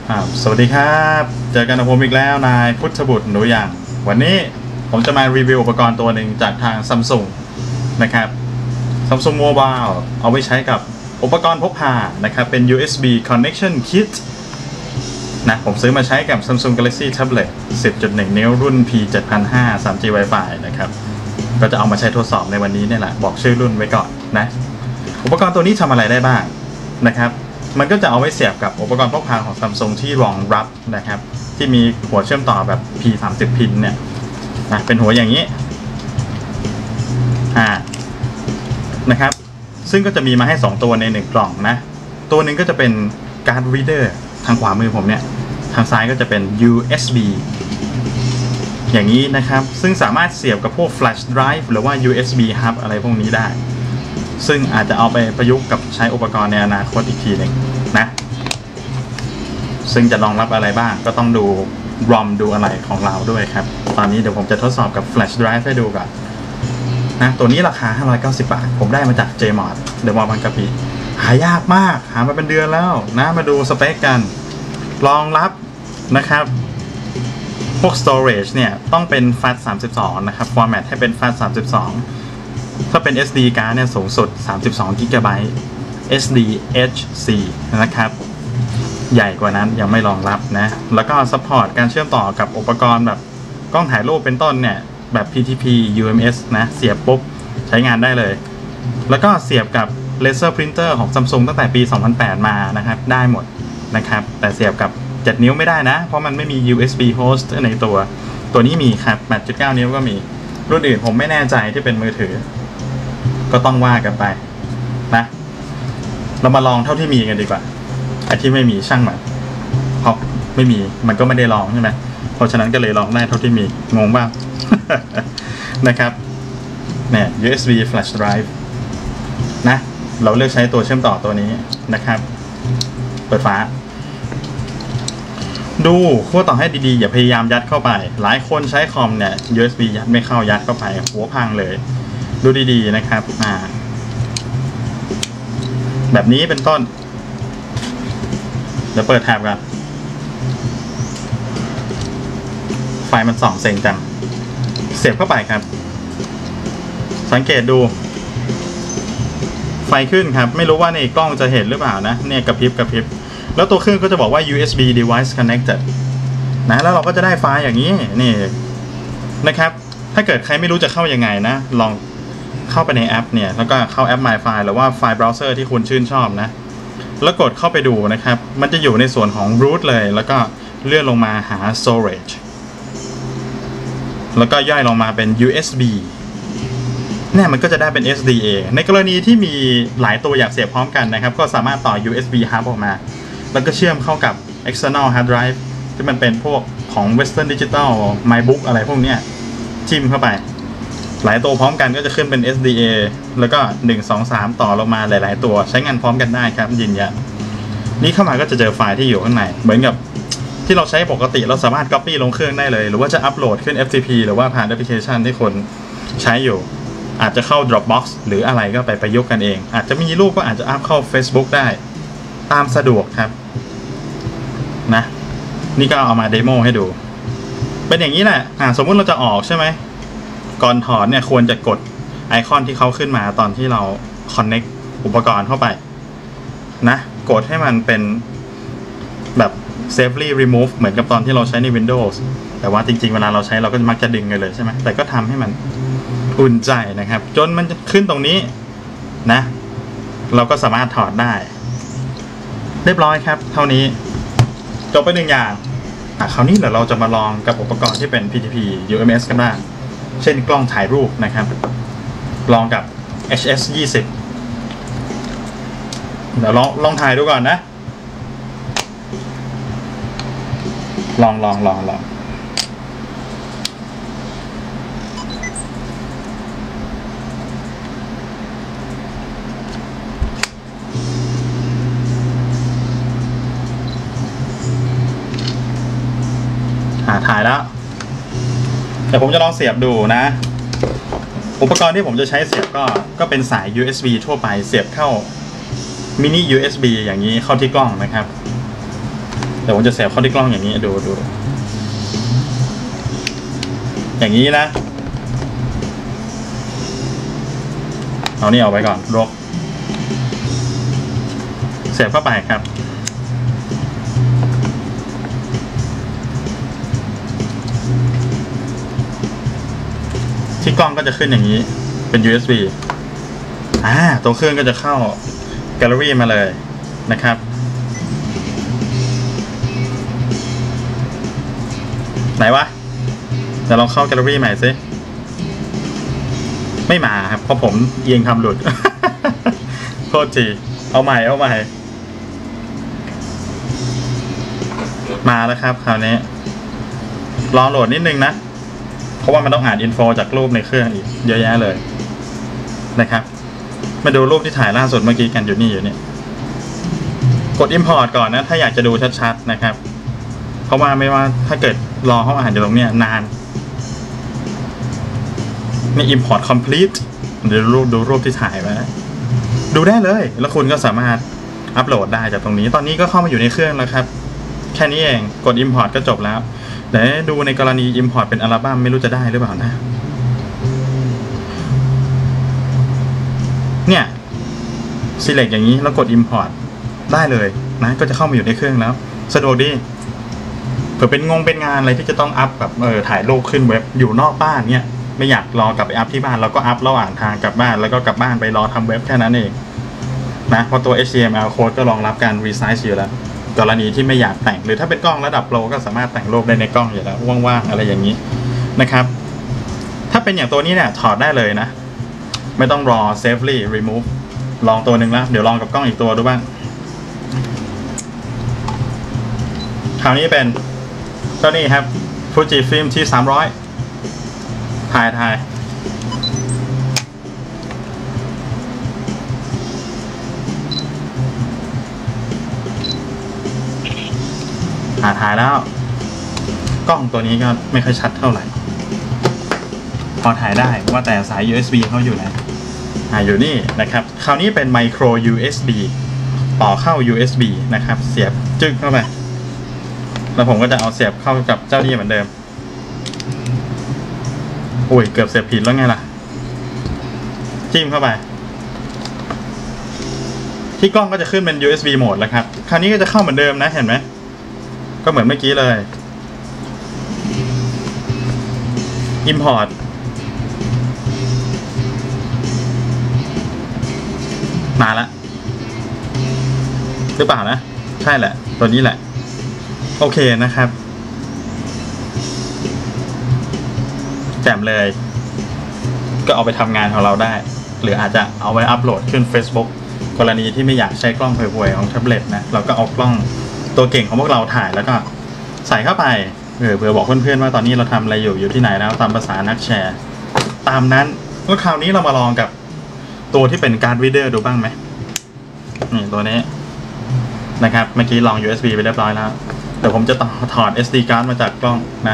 สวัสดีครับเจอกันกับผมอีกแล้วนายพุทธบุตรหนูอย่างวันนี้ผมจะมารีวิวอุปกรณ์ตัวหนึ่งจากทาง Samsung นะครับ Samsung Mobile เอาไว้ใช้กับอุปกรณ์พกพานะครับเป็น USB Connection Kit นะผมซื้อมาใช้กับ Samsung Galaxy Tablet 10.1 นิ้วรุ่น P7500 3G Wi-Fi นะครับก็จะเอามาใช้ทดสอบในวันนี้นี่แหละบอกชื่อรุ่นไว้ก่อนนะอุปกรณ์ตัวนี้ทำอะไรได้บ้างนะครับมันก็จะเอาไว้เสียบกับอุปกรณ์พกพาของ Samsung ที่รองรับนะครับที่มีหัวเชื่อมต่อแบบ P30 พินเนี่ยนะเป็นหัวอย่างนี้นะครับซึ่งก็จะมีมาให้2ตัวใน1กล่องนะตัวหนึ่งก็จะเป็นการ์ดรีดเดอร์ทางขวามือผมเนี่ยทางซ้ายก็จะเป็น USB อย่างนี้นะครับซึ่งสามารถเสียบกับพวก Flash Drive หรือว่า USB Hub อะไรพวกนี้ได้ซึ่งอาจจะเอาไปประยุกต์กับใช้อุปกรณ์ในอนาคตอีกทีหนึ่งนะซึ่งจะรองรับอะไรบ้างก็ต้องดู ROM ดูอะไรของเราด้วยครับตอนนี้เดี๋ยวผมจะทดสอบกับ Flash Drive ให้ดูก่อนนะตัวนี้ราคา590 บาทผมได้มาจาก JMOD เดอะมอลล์บางกะปิหายากมากหามาเป็นเดือนแล้วนะมาดูสเปคกันรองรับนะครับพวก storage เนี่ยต้องเป็น FAT32 นะครับ format ให้เป็น FAT32ถ้าเป็น SD card เนี่ยสูงสุด32 GB SDH4 นะครับใหญ่กว่านั้นยังไม่รองรับนะแล้วก็ support การเชื่อมต่อกับอุปกรณ์แบบกล้องถ่ายรูปเป็นต้นเนี่ยแบบ PTP UMS นะเสียบปุ๊บใช้งานได้เลยแล้วก็เสียบกับ laser printer ของ Samsung ตั้งแต่ปี 2008 มานะครับได้หมดนะครับแต่เสียบกับ 7 นิ้วไม่ได้นะเพราะมันไม่มี USB host ในตัวนี้มีครับ 8.9 นิ้วก็มีรุ่นอื่นผมไม่แน่ใจที่เป็นมือถือก็ต้องว่ากันไปนะเรามาลองเท่าที่มีกันดีกว่าไอ้ที่ไม่มีช่างมันเพราะไม่มีมันก็ไม่ได้ลองใช่ไหมเพราะฉะนั้นก็เลยลองได้เท่าที่มีงงบ้าง นะครับเนี่ย USB Flash Drive นะเราเลือกใช้ตัวเชื่อมต่อตัวนี้นะครับเปิดฝาดูขั้วต่อให้ดีๆอย่าพยายามยัดเข้าไปหลายคนใช้คอมเนี่ย USB ยัดไม่เข้ายัดเข้าไปหัวพังเลยดูดีๆนะครับแบบนี้เป็นต้นเดี๋ยวเปิดแท็บกันไฟมันส่องเซ็งจังเสียบเข้าไปครับสังเกตดูไฟขึ้นครับไม่รู้ว่าในกล้องจะเห็นหรือเปล่านะเนี่ยกระพริบแล้วตัวเครื่องก็จะบอกว่า USB device connected นะแล้วเราก็จะได้ไฟล์อย่างนี้นี่นะครับถ้าเกิดใครไม่รู้จะเข้ายังไงนะลองเข้าไปในแอปเนี่ยแล้วก็เข้าแอป My File หรือว่าไฟล์เบราว์เซอร์ที่คุณชื่นชอบนะแล้วกดเข้าไปดูนะครับมันจะอยู่ในส่วนของ root เลยแล้วก็เลื่อนลงมาหา storage แล้วก็ย่อยลงมาเป็น USB เนี่ยมันก็จะได้เป็น SDA ในกรณีที่มีหลายตัวอยากเสียบพร้อมกันนะครับก็สามารถต่อ USB hub ออกมาแล้วก็เชื่อมเข้ากับ external hard drive ที่มันเป็นพวกของ Western Digital MyBook อะไรพวกเนี้ยจิ้มเข้าไปหลายตัวพร้อมกันก็จะขึ้นเป็น SDA แล้วก็1 2 3ต่อลงมาหลายๆตัวใช้งานพร้อมกันได้ครับยืนยันนี่เข้ามาก็จะเจอไฟล์ที่อยู่ข้างในเหมือนกับที่เราใช้ปกติเราสามารถ copy ลงเครื่องได้เลยหรือว่าจะอัปโหลดขึ้น FTP หรือว่าผ่านแอปพลิเคชันที่คนใช้อยู่อาจจะเข้า Dropbox หรืออะไรก็ไปประยุกต์กันเองอาจจะมีรูปก็อาจจะอัพเข้า Facebook ได้ตามสะดวกครับนะนี่ก็เอามาเดโมให้ดูเป็นอย่างนี้แหละสมมุติเราจะออกใช่ไหมก่อนถอดเนี่ยควรจะกดไอคอนที่เขาขึ้นมาตอนที่เรา connect อุปกรณ์เข้าไปนะกดให้มันเป็นแบบ safely remove เหมือนกับตอนที่เราใช้ใน Windows แต่ว่าจริงๆเวลาเราใช้เราก็มักจะดึงกันเลยใช่ไหมแต่ก็ทำให้มันอุ่นใจนะครับจนมันจะขึ้นตรงนี้นะเราก็สามารถถอดได้เรียบร้อยครับเท่านี้จบไป1อย่างคราวนี้เดี๋ยวเราจะมาลองกับอุปกรณ์ที่เป็น PTP UMS กันบ้างเช่นกล้องถ่ายรูปนะครับลองกับ HS20 เดี๋ยวลองถ่ายดูก่อนนะลองถ่ายแล้วแต่ผมจะลองเสียบดูนะอุปกรณ์ที่ผมจะใช้เสียบก็เป็นสาย USB ทั่วไปเสียบเข้ามินิ USB อย่างนี้เข้าที่กล้องนะครับ เเดี๋ยวผมจะเสียบเข้าที่กล้องอย่างนี้ดูอย่างนี้นะเอานี่เอาไว้ก่อนรกเสียบเข้าไปครับที่กล้องก็จะขึ้นอย่างนี้เป็น USB ตัวเครื่องก็จะเข้าแกลเลอรี่มาเลยนะครับไหนวะเดี๋ยวลองเข้าแกลเลอรี่ใหม่สิไม่มาครับเพราะผมเอียงทำหลุด โทษทีเอาใหม่มาแล้วครับคราวนี้รอโหลดนิดนึงนะเพราะว่ามันต้องอ่านอินโฟจากรูปในเครื่องอีกเยอะแยะเลยนะครับมาดูรูปที่ถ่ายล่าสุดเมื่อกี้กันอยู่นี่กด Import ก่อนนะถ้าอยากจะดูชัดๆนะครับเพราะว่าไม่ว่าถ้าเกิดรอเขาอ่านอยู่ตรงเนี้ยนานนี่ Import Complete เดี๋ยวดูรูปที่ถ่ายไว้ดูได้เลยแล้วคุณก็สามารถอัปโหลดได้จากตรงนี้ตอนนี้ก็เข้ามาอยู่ในเครื่องแล้วครับแค่นี้เองกด Import ก็จบแล้วเดี๋ยวดูในกรณี Import เป็นอัลบั้มไม่รู้จะได้หรือเปล่านะเนี่ย Select อย่างนี้แล้วกด Import ได้เลยนะก็จะเข้ามาอยู่ในเครื่องแล้วสะดวกดีเผื่อเป็นงานอะไรที่จะต้องอัพแบบถ่ายรูปขึ้นเว็บอยู่นอกบ้านเนี่ยไม่อยากรอกลับไปอัพที่บ้านเราก็อัพระหว่างทางกลับบ้านแล้วก็กลับบ้านไปรอทำเว็บแค่นั้นเองนะเพราะตัว HTML code ก็รองรับการ resize อยู่แล้วกรณีที่ไม่อยากแต่งหรือถ้าเป็นกล้องระดับโปรก็สามารถแต่งรูปได้ในกล้องอยู่แล้วว่างๆอะไรอย่างนี้นะครับถ้าเป็นอย่างตัวนี้เนี่ยถอดได้เลยนะไม่ต้องรอ safely remove ลองตัวหนึ่งแล้วเดี๋ยวลองกับกล้องอีกตัวดูบ้างคราวนี้เป็นเจ้านี่ครับ Fujifilm T300 ถ่ายแล้วกล้องตัวนี้ก็ไม่ค่อยชัดเท่าไหร่พอถ่ายได้ว่าแต่สาย USB เขาอยู่ไหนอยู่นี่นะครับคราวนี้เป็น Micro USB ต่อเข้า USB นะครับเสียบจึ๊กเข้าไปแล้วผมก็จะเอาเสียบเข้ากับเจ้านี่เหมือนเดิมอุ้ยเกือบเสียบผิดแล้วไงล่ะจิ้มเข้าไปที่กล้องก็จะขึ้นเป็น USB โหมดแล้วครับคราวนี้ก็จะเข้าเหมือนเดิมนะเห็นไหมก็เหมือนเมื่อกี้เลย Import มาแล้วหรือเปล่านะใช่แหละตัวนี้แหละโอเคนะครับแจ่มเลยก็เอาไปทำงานของเราได้หรืออาจจะเอาไว้อัปโหลดขึ้น Facebook กรณีที่ไม่อยากใช้กล้องห่วยๆของแท็บเล็ตนะเราก็เอากล้องตัวเก่งของพวกเราถ่ายแล้วก็ใส่เข้าไปเผื่อบอกเพื่อนๆว่าตอนนี้เราทำอะไรอยู่ที่ไหนแล้วตามภาษานักแชร์ตามนั้นก็คราวนี้เรามาลองกับตัวที่เป็นการ์ดรีดเดอร์ดูบ้างไหมนี่ตัวนี้นะครับเมื่อกี้ลอง USB ไปเรียบร้อยแล้วเดี๋ยวผมจะถอด SD card มาจากกล้องนะ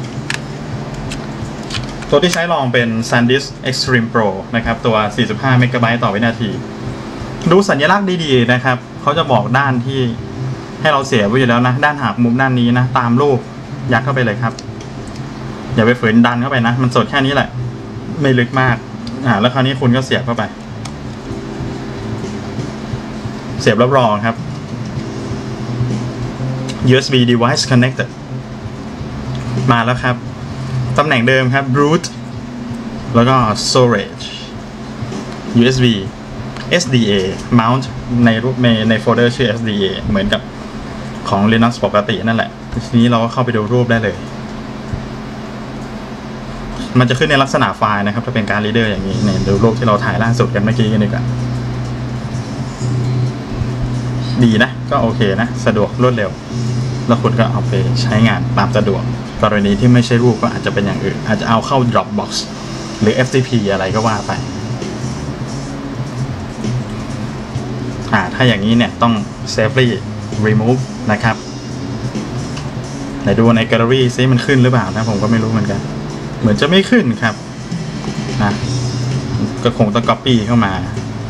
ตัวที่ใช้ลองเป็น SanDisk Extreme Pro นะครับตัว45 MB ต่อวินาทีดูสัญลักษณ์ดีๆนะครับเขาจะบอกด้านที่ให้เราเสียบไว้อยู่แล้วนะด้านหักมุมด้านนี้นะตามรูปยัดเข้าไปเลยครับอย่าไปฝืนดันเข้าไปนะมันสดแค่นี้แหละไม่ลึกมากแล้วคราวนี้คุณก็เสียบเข้าไปเสียบรับรองครับ USB device connected มาแล้วครับตำแหน่งเดิมครับ root แล้วก็ storage USB SDA mount ในรูปในโฟลเดอร์ชื่อ SDA เหมือนกับของ Linux ปกตินั่นแหละทีนี้เราก็เข้าไปดูรูปได้เลยมันจะขึ้นในลักษณะไฟล์นะครับถ้าเป็นการ reader อย่างนี้เนี่ยดูรูปที่เราถ่ายล่าสุดกันเมื่อกี้กันดีกว่าดีนะก็โอเคนะสะดวกรวดเร็วแล้วคุณก็เอาไปใช้งานตามสะดวกกรณีที่ไม่ใช่รูปก็อาจจะเป็นอย่างอื่นอาจจะเอาเข้า Dropbox หรือ FTP อะไรก็ว่าไปถ้าอย่างนี้เนี่ยต้อง safely remove นะครับไหนดูใน Gallery ซิมันขึ้นหรือเปล่านะผมก็ไม่รู้เหมือนกันเหมือนจะไม่ขึ้นครับนะก็คงต้อง copy เข้ามา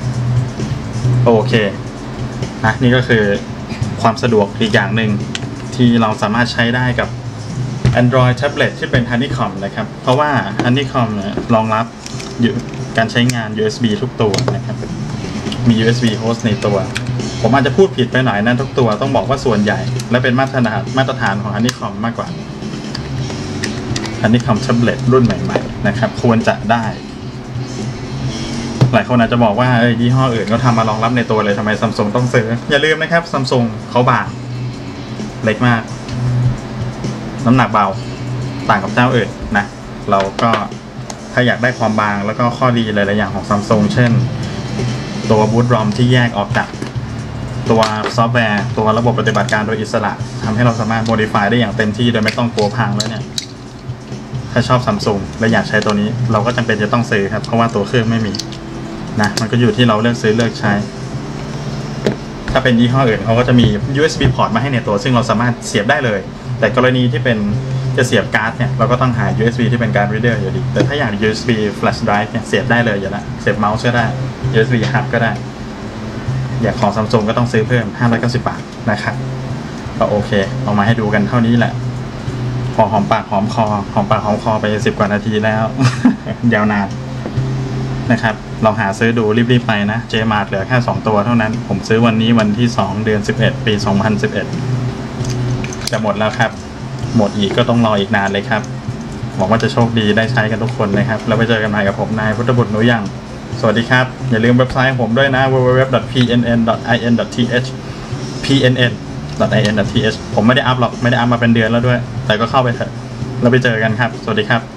โอเคนะนี่ก็คือความสะดวกอีกอย่างหนึ่งที่เราสามารถใช้ได้กับ Android Tablet ที่เป็น Honeycomb นะครับเพราะว่า Honeycomb เนี่ยรองรับการใช้งาน USB ทุกตัวนะครับมี USB host ในตัวผมอาจจะพูดผิดไปหน่อยนะทุกตัวต้องบอกว่าส่วนใหญ่และเป็นมาตรฐานของ Honeycomb มากกว่า Honeycomb Tablet รุ่นใหม่ๆนะครับควรจะได้หลายคนอาจจะบอกว่ายี่ห้ออื่นเขาทำมารองรับในตัวเลยทำไม Samsung ต้องซื้ออย่าลืมนะครับ Samsung เขาบางเล็กมากน้ำหนักเบาต่างกับเจ้าอื่นนะเราก็ถ้าอยากได้ความบางแล้วก็ข้อดีหลายๆอย่างของ Samsung เช่นตัวบูตรอมที่แยกออกจากตัวซอฟต์แวร์ตัวระบบปฏิบัติการโดยอิสระทำให้เราสามารถ modify ได้อย่างเต็มที่โดยไม่ต้องกลัวพังแล้วเนี่ยถ้าชอบ Samsung และอยากใช้ตัวนี้เราก็จำเป็นจะต้องซื้อครับเพราะว่าตัวเครื่องไม่มีนะมันก็อยู่ที่เราเลือกซื้อเลือกใช้ถ้าเป็นยี่ห้ออื่นเขาก็จะมี USB port มาให้ในตัวซึ่งเราสามารถเสียบได้เลยแต่กรณีที่เป็นจะเสียบการ์ดเนี่ยเราก็ต้องหา USB ที่เป็นการ์ด reader อยู่ดีแต่ถ้าอย่าง USB flash drive เนี่ยเสียบได้เลยอยู่แล้วเสียบเมาส์ก็ได้ USB hub ก็ได้อยากของ Samsung ก็ต้องซื้อเพิ่ม590 บาทนะครับก็โอเคเอามาให้ดูกันเท่านี้แหละพอหอมปากหอมคอไป10 กว่านาทีแล้ว ยาวนานนะครับเราหาซื้อดูรีบๆไปนะ J-Mart เหลือแค่2ตัวเท่านั้นผมซื้อวันนี้วันที่2 เดือน 11 ปี 2011จะหมดแล้วครับหมดอีกก็ต้องรออีกนานเลยครับหวังว่าจะโชคดีได้ใช้กันทุกคนนะครับแล้วไปเจอกันใหม่กับผมนายพุทธบุตรหนูยังสวัสดีครับอย่าลืมเว็บไซต์ผมด้วยนะ www.pnn.in.th pnn.in.th ผมไม่ได้อัพหรอกไม่ได้อัพมาเป็นเดือนแล้วด้วยแต่ก็เข้าไปเถอะแล้วไปเจอกันครับสวัสดีครับ